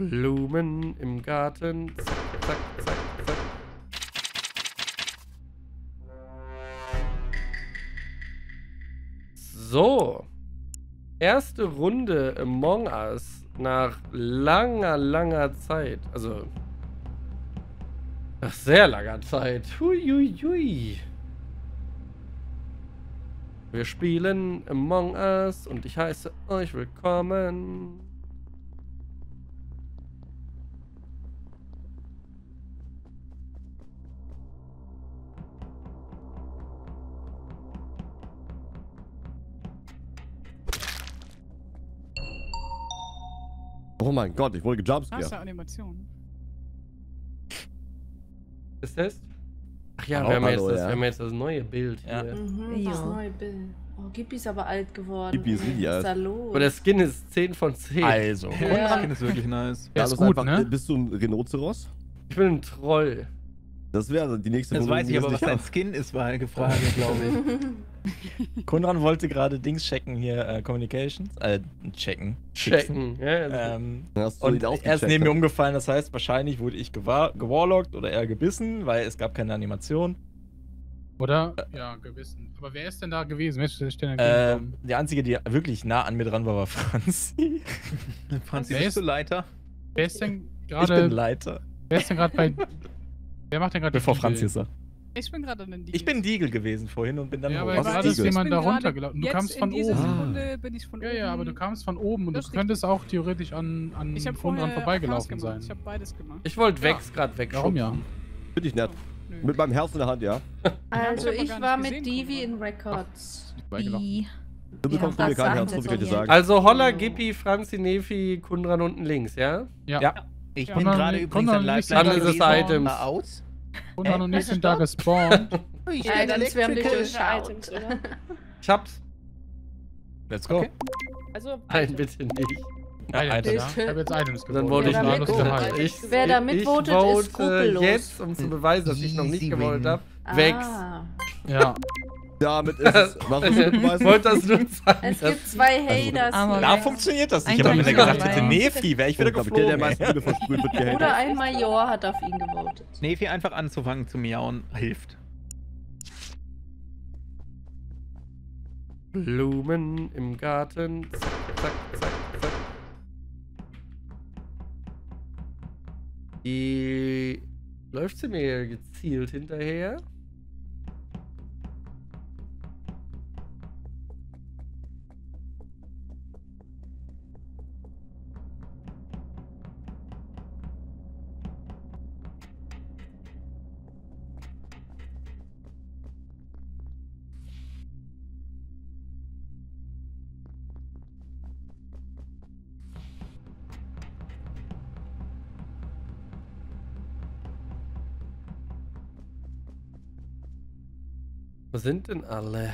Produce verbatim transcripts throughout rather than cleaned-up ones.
Blumen im Garten. Zack, zack, zack, zack. So. Erste Runde Among Us nach langer, langer Zeit. Also. Nach sehr langer Zeit. Hui, hui, hui. Wir spielen Among Us und ich heiße euch willkommen. Oh mein Gott, ich wurde gejumpscared. Das ist ja Animation. Ist das? Ach ja, Oh, wir, haben hallo, jetzt das, ja. wir haben jetzt das neue Bild Ja. hier. Mhm, das Ja. neue Bild. Oh, Gippi ist aber alt geworden. Gippi ist ey. richtig Was ist da alt. los? Aber der Skin ist zehn von zehn. Also. Ja. Das Skin ist wirklich nice. Der ist Carlos, gut, einfach, ne? Bist du ein Rhinoceros? Ich bin ein Troll. Das wäre die nächste Das Runde, weiß die ich wir aber, was nicht dein haben. Skin ist, war eine Frage, glaube ich. Konrad wollte gerade Dings checken, hier äh, Communications, äh, checken. Checken. Ja, also Ähm, Dann hast du und ihn er ausgecheckt. ist neben mir umgefallen, das heißt, wahrscheinlich wurde ich gewa- gewarlockt oder er gebissen, weil es gab keine Animation. Oder? Ja, gewissen. Aber wer ist denn da gewesen? Wer ist denn da Ähm, gegengekommen? die einzige, die wirklich nah an mir dran war, war Franzi. Franzi, Wer bist ist- du Leiter? Wer ist denn Ich bin gerade. Leiter. Wer ist denn gerade bei. Wer macht denn gerade Bevor die Franzi Deal? es sagt. Ich bin gerade an den Deal. Ich bin Deagle gewesen vorhin und bin dann Ja, hoch. aber Was gerade ist Deagle? jemand Ich da bin gerade runtergelaufen. Du jetzt kamst von in dieser oben. Sekunde bin ich von Ja, oben. ja, aber du kamst von oben und Das du ist könntest auch theoretisch an, an Ich habe von dran vorher vorbeigelaufen Chaos sein. gemacht. Ich habe beides gemacht. ich wollte Ja. Vex gerade wegschubsen. Warum ja? Finde ich nett. Nö. Mit meinem Herz in der Hand, ja. Also hab ich aber ich gar war nicht mit gesehen, Divi in Konrad. Records. Vorbeigelaufen. Wie? Du Wir bekommst haben von mir kein Sachen Herz, muss ich dir detailliert. sagen. Also Holla, Oh. Gippi, Franzi, Nefi, Kundran unten links, ja? Ja. Ja. Ich Ja. bin Konrad- gerade übrigens Konrad an Live liest dann Live ist es gewesen, Items. mal aus. Und dann Äh, noch nicht sind da stopp. gespawnt. Ich Ja, sonst wir haben dich durchschaut. Items, oder? Ich hab's. Let's go. Okay. Also, Nein, bitte nicht. Ja, Ja, Items, Alter. ja. Ich habe jetzt Items Dann gewonnen. wurde ich Wer nicht. damit Alles votet. geheilt. Ich, Wer da ich mitvotet, ist vote skrupellos. jetzt, um zu beweisen, dass ich noch nicht Easy gewollt win. habe. Vex. Ah. Ja. Damit ist es. Was willst du Ich beweisen? wollte das nur sagen. Es dass- gibt zwei Haters Aber hier. Da funktioniert das nicht. Ein Aber wenn er Tag gesagt dabei. hätte, Nefi, wäre ich wieder Ich glaube, der, der geflogen. meisten ey. Liebe versprüht, wird gehatet. Oder ein Major hat auf ihn gewotet. Nefi einfach anzufangen zu miauen hilft. Blumen im Garten. Zack, zack, zack, zack. Die läuft sie mir gezielt hinterher. Wo sind denn alle?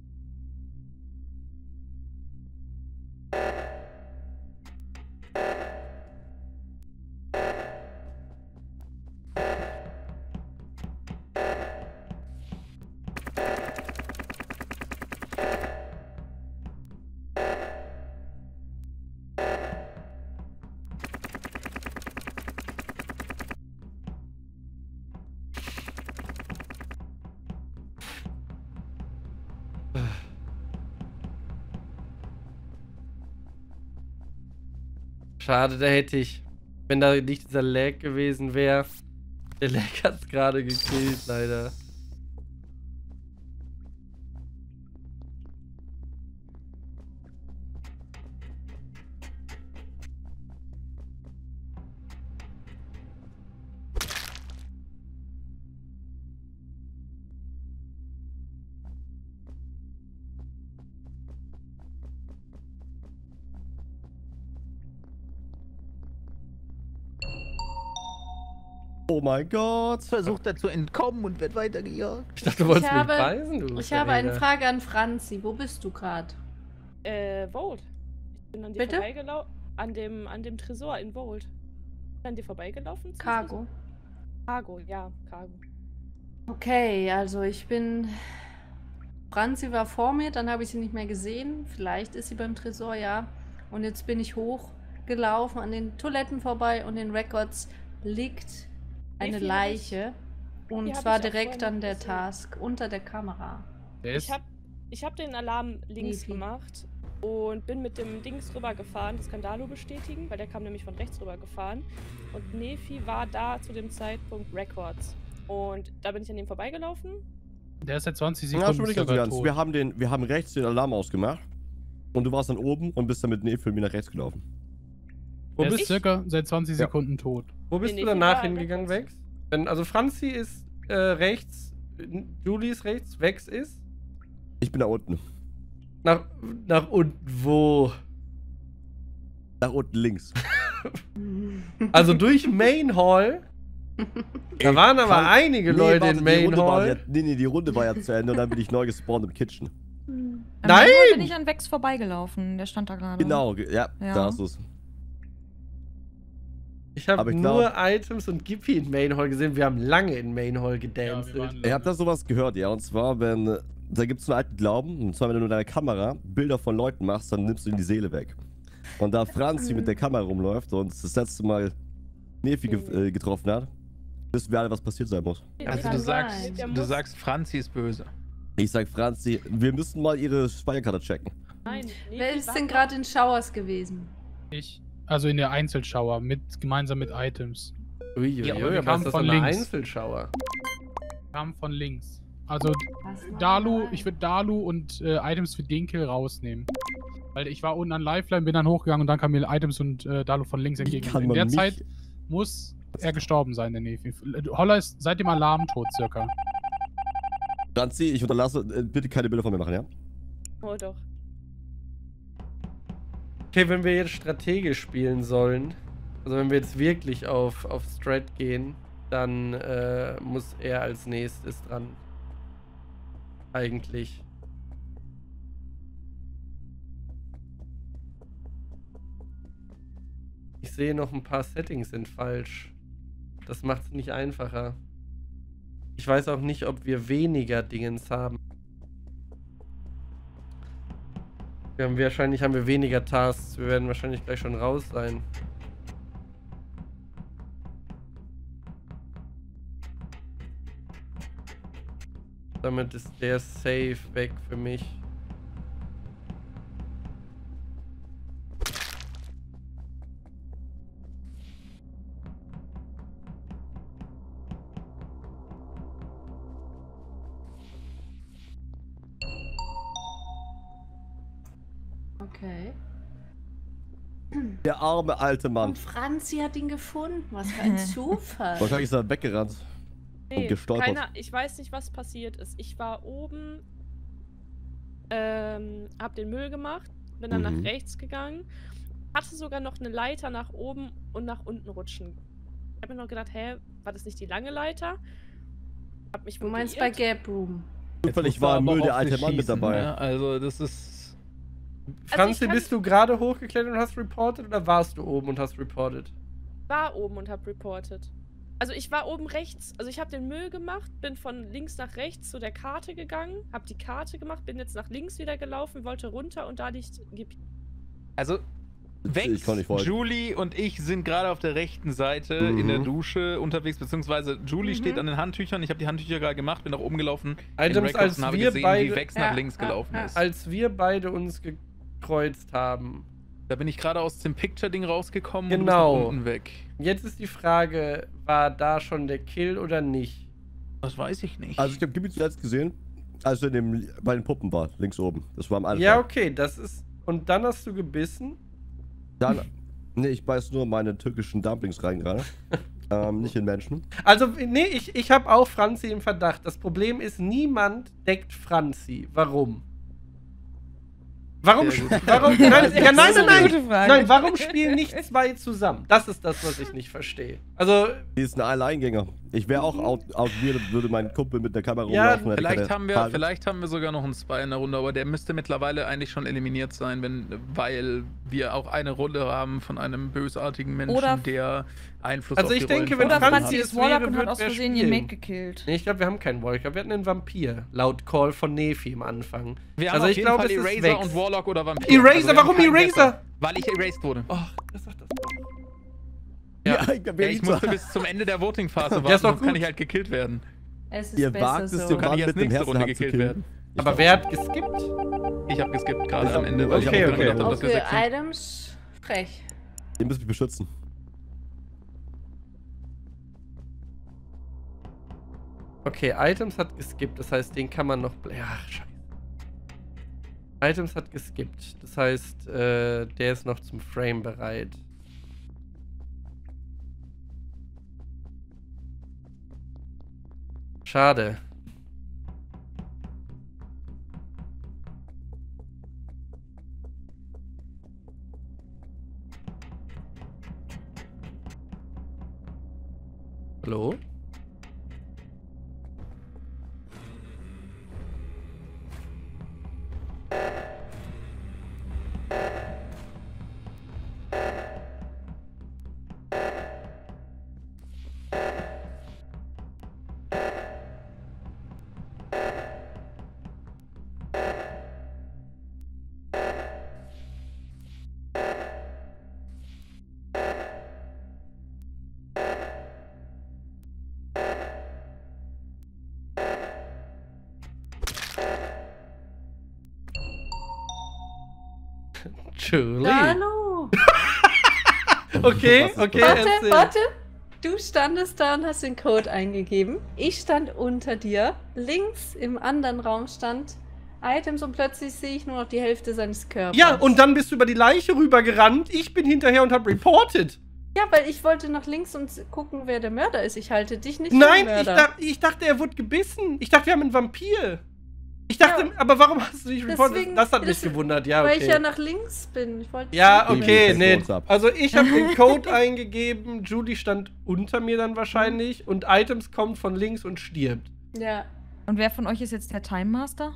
Schade, da hätte ich, wenn da nicht dieser Lag gewesen wäre. Der Lag hat's gerade gekillt, leider. Oh mein Gott. Versucht er zu entkommen und wird weitergejagt. Ich dachte, du wolltest Ich mich habe- beißen, du. Ich habe eine Verräter. Frage an Franzi. Wo bist du gerade? äh, Vault. Ich bin an dir Bitte? vorbeigelaufen. An dem, an dem Tresor in Vault. Ich bin an dir vorbeigelaufen? zum Cargo. Tresor? Cargo, ja, Cargo. Okay, also ich bin... Franzi war vor mir, dann habe ich sie nicht mehr gesehen. Vielleicht ist sie beim Tresor, ja. Und jetzt bin ich hoch. gelaufen, an den Toiletten vorbei und in Records liegt eine Wie viel hab ich- Leiche. Und die hab zwar ich auch direkt vorhin an noch der gesehen. Task, unter der Kamera. Der ist. Ich hab, ich hab den Alarm links Nefi. gemacht und bin mit dem Dings rüber gefahren. Das kann Dalu bestätigen, weil der kam nämlich von rechts rüber gefahren. Und Nefi war da zu dem Zeitpunkt Records. Und da bin ich an ihm vorbeigelaufen. Der ist seit zwanzig Ja, Sekunden schon nicht ganz circa ganz. tot. Wir haben, den, wir haben rechts den Alarm ausgemacht. Und du warst dann oben und bist dann mit Nefi mir nach rechts gelaufen. Wo Der ist bist, circa seit zwanzig Ja. Sekunden tot. wo bist Nee, du nee, danach war hingegangen, rechts. Vex? Wenn, also Franzi ist äh, rechts, Julie ist rechts, Vex ist? Ich bin da unten. Nach, nach unten wo? Nach unten links. Also durch Main Hall. Da waren aber Kann- einige Nee, Leute warte, in die Main Runde war Hall. ja, nee, nee, die Runde war ja zu Ende und dann bin ich neu gespawnt im Kitchen. Hm. Am Nein! Ende bin ich an Vex vorbeigelaufen. Der stand da gerade. Genau, ge- ja, Ja. da hast du's. Ich habe Aber ich nur Items und Gippy in Main Hall gesehen. Wir haben lange in Main Hall gedanced. Ja, wir waren Ihr habt da sowas gehört, ja, und zwar, wenn, äh, da gibt's einen alten Glauben, und zwar, wenn du mit deiner Kamera Bilder von Leuten machst, dann nimmst du ihnen die Seele weg. Und da Franzi mit der Kamera rumläuft und das letzte Mal Nefi ge äh, getroffen hat, wissen wir alle, was passiert sein muss. Also Kann du sagst, sein. Der du muss- sagst, Franzi ist böse. Ich sag Franzi, wir müssen mal ihre Speicherkarte checken. Nein, Nefi Wer ist war denn doch- gerade in Showers gewesen? Ich. Also in der Einzelschauer, mit, gemeinsam mit Items. Uiuiui, Ja, aber aber wir ist kamen das von so eine links. Einzelschauer? Kam von links. Also Was machen Dalu, wir? ich würde Dalu und äh, Items für den Kill rausnehmen. Weil ich war unten an Lifeline, bin dann hochgegangen und dann kamen mir Items und äh, Dalu von links Wie entgegen. kann In man der mich- Zeit muss er gestorben sein, der Nefi. Holler ist seit dem Alarm tot, circa. Franzi, ich unterlasse, äh, bitte keine Bilder von mir machen, ja? Oh doch. Okay, wenn wir jetzt strategisch spielen sollen, also wenn wir jetzt wirklich auf, auf Strat gehen, dann äh, muss er als nächstes dran. Eigentlich. Ich sehe noch ein paar Settings sind falsch. Das macht es nicht einfacher. Ich weiß auch nicht, ob wir weniger Dingens haben. Wir haben, wahrscheinlich haben wir weniger Tasks. Wir werden wahrscheinlich gleich schon raus sein. Damit ist der Safe weg für mich. Okay. Der arme alte Mann. Und Franzi hat ihn gefunden. Was für ein Zufall. Wahrscheinlich ist er weggerannt. Nee, gestolpert. keiner, ich weiß nicht, was passiert ist. Ich war oben, ähm, hab den Müll gemacht, bin dann Mhm. nach rechts gegangen, hatte sogar noch eine Leiter nach oben und nach unten rutschen. Ich hab mir noch gedacht, hä, war das nicht die lange Leiter? Hab mich Du wohl meinst bei geirrt. Gap Room. Zufällig Jetzt war im musst du Müll aber der auf alte dich Mann mit schießen, dabei. ne? Also das ist... Franzi, kann- bist du gerade hochgeklettert und hast reported oder warst du oben und hast reported? War oben und hab reported. Also ich war oben rechts, also ich habe den Müll gemacht, bin von links nach rechts zu der Karte gegangen, habe die Karte gemacht, bin jetzt nach links wieder gelaufen, wollte runter und da liegt Gip. Also, Ich Vex, kann nicht folgen. Julie und ich sind gerade auf der rechten Seite Mhm. in der Dusche unterwegs, beziehungsweise Julie Mhm. steht an den Handtüchern. Ich habe die Handtücher gerade gemacht, bin nach oben gelaufen. in Items, Records als und habe wir gesehen, wie beide, Vex Ja, nach links ja, gelaufen ja. ist. als wir beide uns gekreuzt haben. Da bin ich gerade aus dem Picture-Ding rausgekommen Genau. und du bist nach unten weg. Jetzt ist die Frage, war da schon der Kill oder nicht? Das weiß ich nicht. Also ich habe Gibi zuletzt gesehen, als er in dem, bei den Puppen war, links oben. Das war am Anfang. Ja, okay, das ist... Und dann hast du gebissen? Dann, nee, ich beiß nur meine türkischen Dumplings rein gerade. ähm, nicht in Menschen. Also, nee, ich, ich habe auch Franzi im Verdacht. Das Problem ist, niemand deckt Franzi. Warum? Warum, Sehr sp- gut. warum, nein, Das ja, nein, ist eine nein, gute nein, Frage. nein, warum spielen nicht zwei zusammen? Das ist das, was ich nicht verstehe. Also, Die ist ein Alleingänger. Ich wäre auch out, out weird und würde mein Kumpel mit der Kamera Ja, rumlaufen. und hätte Vielleicht keine haben, wir, Haare. vielleicht haben wir sogar noch einen Spy in der Runde, aber der müsste mittlerweile eigentlich schon eliminiert sein, wenn, weil wir auch eine Rolle haben von einem bösartigen Menschen, Oder- der Einfluss Also auf ich die Rollen denke, von wenn Oder anderen Franzi Franzi es ist Warlock wäre, und wird hat aus wer Versehen den spielen. Mate gekillt. nee, ich glaube, wir haben keinen Warlock. Wir hatten einen Vampir. Laut Call von Nefi am Anfang. Wir haben Also auf ich jeden glaube, Fall es ist Eraser Vex. und Warlock Warlock oder Vampir. Eraser, Also wir warum haben keinen Eraser? Besser, weil ich erased wurde. Ach, das sagt das doch. Ja, Ja. ich, Ja, ich musste bis zum Ende der Voting-Phase warten, Ja, ist doch sonst kann gut. ich halt gekillt werden. Es ist Ihr besser wagt es, so. den Kann Mann ich als mit dem nächste Runde Herzen zu gekillt killen. werden. Aber wer hat geskippt? Ich habe geskippt gerade Ich am hab- Ende, weil okay, ich auch okay. gedacht habe, dass wir Okay, sechs sind. Items. Frech. Den müssen wir beschützen. Okay, Items hat geskippt, das heißt, den kann man noch... Ja, scheiße. Items hat geskippt, das heißt, äh, der ist noch zum Frame bereit. Schade. Hallo? Julie. Hallo. Okay, Was ist okay, Warte, erzähl. warte. Du standest da und hast den Code eingegeben. Ich stand unter dir. Links im anderen Raum stand Items und plötzlich sehe ich nur noch die Hälfte seines Körpers. Ja, und dann bist du über die Leiche rübergerannt. Ich bin hinterher und hab reported. Ja, weil ich wollte nach links und gucken, wer der Mörder ist. Ich halte dich nicht Nein, für den ich, Mörder. dach, ich dachte, er wurde gebissen. Ich dachte, wir haben einen Vampir. Ich dachte, Ja. aber warum hast du nicht reported? Deswegen- Das hat mich das- gewundert, ja, Weil ich ja okay. nach links bin. Ich wollte Ja, zurück. okay, Check nee. Notes ab. Also ich habe den Code eingegeben, Judy stand unter mir dann wahrscheinlich und Items kommt von links und stirbt. Ja. Und wer von euch ist jetzt der Time Master?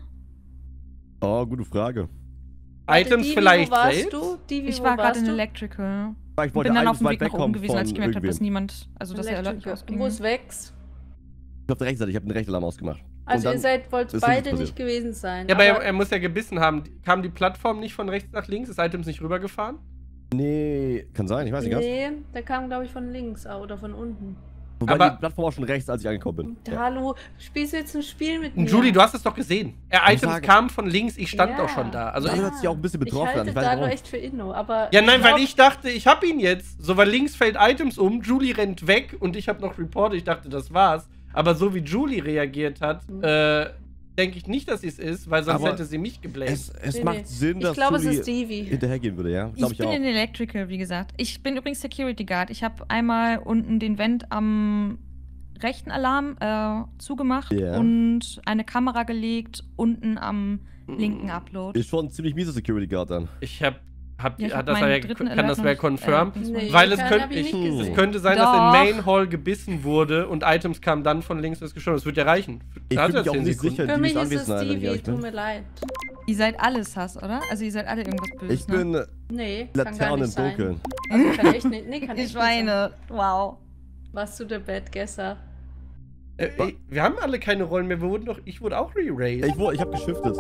Oh, gute Frage. Warte, Items Divi, vielleicht wo warst selbst? du? Divi, Ich wo war gerade warst in du? Electrical. Ich Und wollte bin dann eigentlich auf dem weit Weg nach wegkommen oben gewesen, als ich von gemerkt habe, dass irgendwem. niemand, also dass der Alert nicht Electrical. ausging. Wo ist Vex? Auf der rechten Seite, ich habe den rechten Alarm ausgemacht. Also Und ihr seid, wollt ist beide nichts nicht gewesen sein. Ja, aber er, er muss ja gebissen haben. Kam die Plattform nicht von rechts nach links? Ist Items nicht rübergefahren? Nee, kann sein, ich weiß nicht ganz. Nee, der kam, glaube ich, von links ah, oder von unten. Wobei aber- die Plattform war schon rechts, als ich angekommen bin. Ja. Hallo, spielst du jetzt ein Spiel mit mir? Julie, du hast es doch gesehen. Er Ich Items sage- kam von links, ich stand Ja. doch schon da. Also Dann ich, hört sich auch ein bisschen Ich betroffen an. halte Ich weiß da nicht nur warum. echt für Inno, aber... ja, nein, glaub- weil ich dachte, ich hab ihn jetzt. So, weil links fällt Items um, Julie rennt weg und ich habe noch reported. Ich dachte, das war's. Aber so wie Julie reagiert hat, Mhm. äh, denke ich nicht, dass sie es ist, weil sonst Aber hätte sie mich geblamed. Es, es Nee, macht nee. Sinn, Ich dass glaube, es Julie ist Divi. hinterhergehen würde, ja? Ich, Glaube ich, bin auch. in Electrical, wie gesagt. Ich bin übrigens Security Guard. Ich habe einmal unten den Vent am rechten Alarm äh, zugemacht Ja. und eine Kamera gelegt unten am linken Upload. Ist schon ein ziemlich mieser Security Guard dann. Ich hab, hab, Ja, ich hat hab das meinen ja, dritten kann das Alert wer noch nicht, confirmed? äh, Nee, Weil es kann- könnte- hab ich nicht ich- gesehen. Es könnte sein, Doch. dass in Main Hall gebissen wurde und Items kamen dann von links und ist gestorben. Das wird ja reichen. Ich Da bin hat mich er auch zehn nicht Sekunden. sicher, Für die mich ist ist es anwesend, wenn ich Divi, ehrlich tut bin. mir leid. Ihr seid alles Hass, oder? Also ihr seid alle irgendwas Böses, Ich ne? bin Nee, kann gar Laternen im nicht sein. Dunkeln. Also kann echt nicht, nee, kann Die echt nicht sein. Schweine. Wow. Warst du der Bad Guesser? Äh, ey, wir haben alle keine Rollen mehr. Wir wurden doch, ich wurde auch re-raised. Ich, wurde- ich habe geschiftet.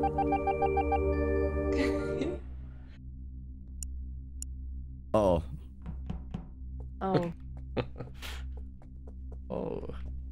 Oh. Oh. Oh.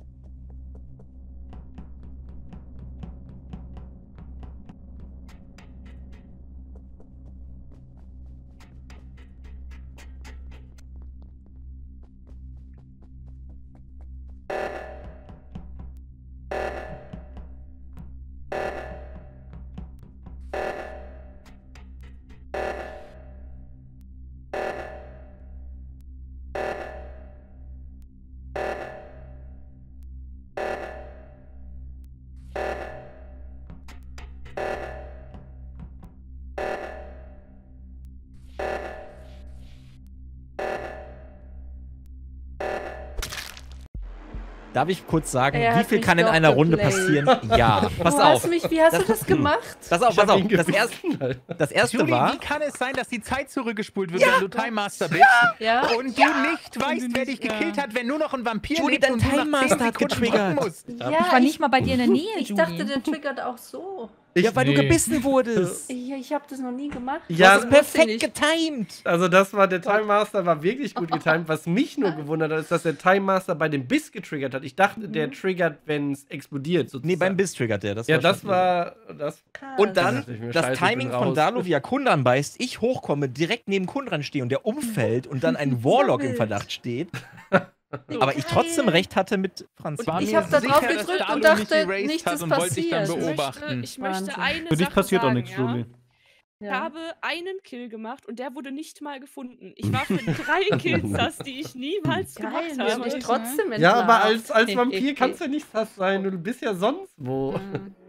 Darf ich kurz sagen, Er wie hat viel mich kann in doch einer Runde geplayt. passieren? Ja, pass du auf. Hast mich, wie hast du Das- das gemacht? Pass auf, Ich hab pass auf. ihn Das, gebissen, erst, Alter. das erste Julie, war. wie kann es sein, dass die Zeit zurückgespult wird, wenn du Time Master bist? Ja? Und du nicht weißt, du wer nicht, dich gekillt ja. hat, wenn nur noch ein Vampir Julie, lebt dein und du nach Time zehn Master hat Sekunden getriggert. warten musst. Ja, Ich war nicht mal bei dir in der Nähe, Ich Julie. dachte, der triggert auch so. Ich, Ja, weil Nee. du gebissen wurdest. Ich, ich habe das noch nie gemacht. Ja, Das Das das ist wusste ich perfekt nicht. getimed. also das war, der Time Master war wirklich gut getimed. Was mich nur gewundert hat, ist, dass der Time Master bei dem Biss getriggert hat. Ich dachte, der triggert, wenn es explodiert, sozusagen. Nee, beim Biss triggert der. Das Ja, war das schon- war, das Und dann dachte ich mir, das scheiße, ich Timing bin von raus. Dalo, wie er Kundran beißt, ich hochkomme, direkt neben Kundran stehe und der umfällt und dann ein Warlock im wild. Verdacht steht. Aber ich trotzdem recht hatte mit Franz. War Ich mir hab da drauf sicher, dass gedrückt Dalo und dachte, nicht erased nichts hat ist und wollte ich dann passiert. Ich möchte, beobachten. ich möchte Wahnsinn. eine Für dich Sache passiert auch sagen, nichts, ja? Julie. Ich Ja. habe einen Kill gemacht und der wurde nicht mal gefunden. Ich war für drei Kills das, die ich niemals Geil, gemacht wir haben habe. dich trotzdem entlarvt. Ja, aber als, als Vampir kannst du ja nicht das sein. Du bist ja sonst wo. Mhm.